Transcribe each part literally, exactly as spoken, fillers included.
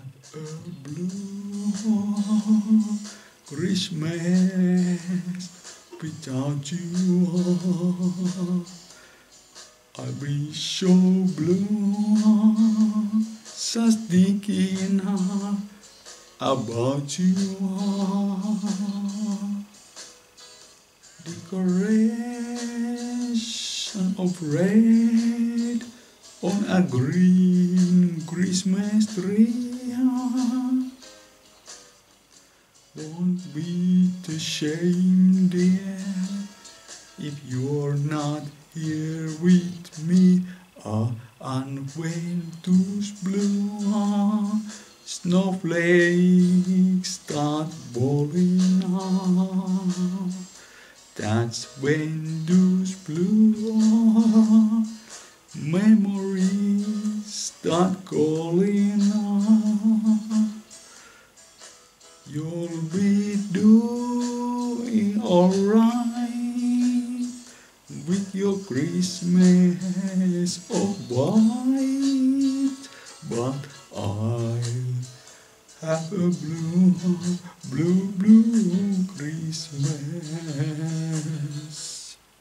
have a blue Christmas without you. I'll be so blue, just thinking about you. Decoration of red on a green Christmas tree. Won't be the shame, dear, if you're not here with me. Ah, and when those blue snowflakes start falling out, that's when those blue memories start calling out. You'll be doing alright with your Christmas of white, but I'll have a blue, blue, blue Christmas.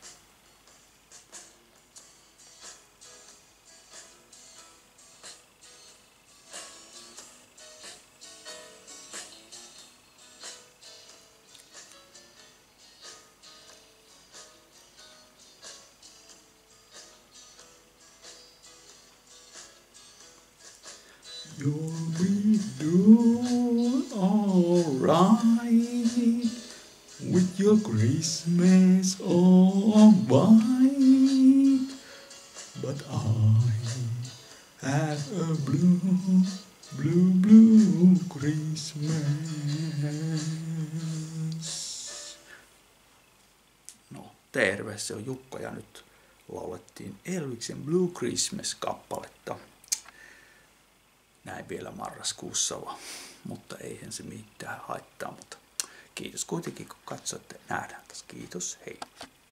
You'll be doing alright with your Christmas all white, but I have a blue, blue, blue Christmas. No, terve, se on Jukka ja nyt laulettiin Elviksen Blue Christmas-kappaletta. Näin vielä marraskuussa, mutta eihän se mitään haittaa, mutta kiitos kuitenkin kun katsoitte. Nähdään taas. Kiitos, hei.